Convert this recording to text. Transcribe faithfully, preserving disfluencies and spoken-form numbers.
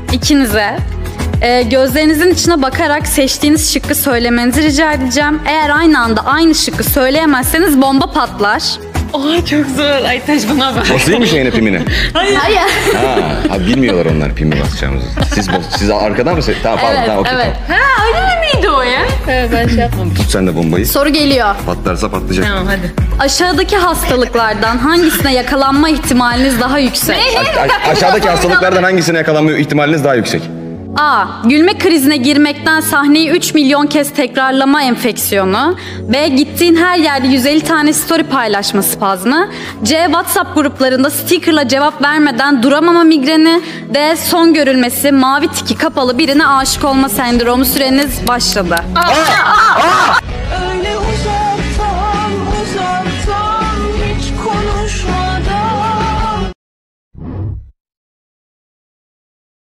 ikinize e, gözlerinizin içine bakarak seçtiğiniz şıkkı söylemenizi rica edeceğim. Eğer aynı anda aynı şıkkı söyleyemezseniz bomba patlar. Oha çok zor. Ay Taş buna bak. Basayım mı şeyine pimine? Hayır. Hayır. Ha, ha bilmiyorlar onlar pimi basacağımızı. Siz bas, siz arkadan mı? Tamam pardon Evet, tamam okey evet. tamam. Ha öyle miydi o ya? Evet ben şey yapmamışım. Tut sen de bombayı. Soru geliyor. Patlarsa patlayacak. Tamam hadi. Aşağıdaki hastalıklardan hangisine yakalanma ihtimaliniz daha yüksek? A- a- aşağıdaki hastalıklardan hangisine yakalanma ihtimaliniz daha yüksek? A. Gülme krizine girmekten sahneyi üç milyon kez tekrarlama enfeksiyonu. B. Gittiğin her yerde yüz elli tane story paylaşma spazmı. C. WhatsApp gruplarında stickerla cevap vermeden duramama migreni. D. Son görülmesi mavi tiki kapalı birine aşık olma sendromu. Süreniz başladı. Aa, aa, aa.